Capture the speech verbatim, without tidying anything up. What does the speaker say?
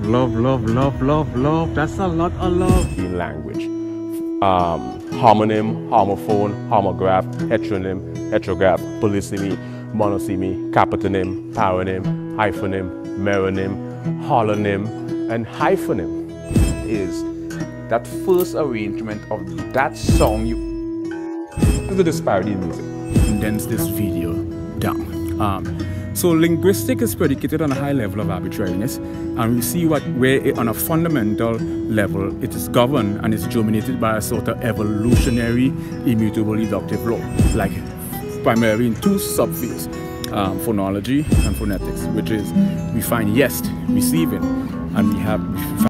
love, love, love, love, love, love. That's a lot of love. In language. Um, homonym, homophone, homograph, heteronym, heterograph, polysemy, monosemy, capitonym, paronym, hyphonym, meronym, holonym, and hyphonym is that first arrangement of that song. You the disparity in music. Condense this video down. Um, so linguistic is predicated on a high level of arbitrariness, and we see what where it, on a fundamental level it is governed and is dominated by a sort of evolutionary, immutable deductive law, like primarily in two subfields, um, phonology and phonetics, which is we find yes, receiving, and we have we find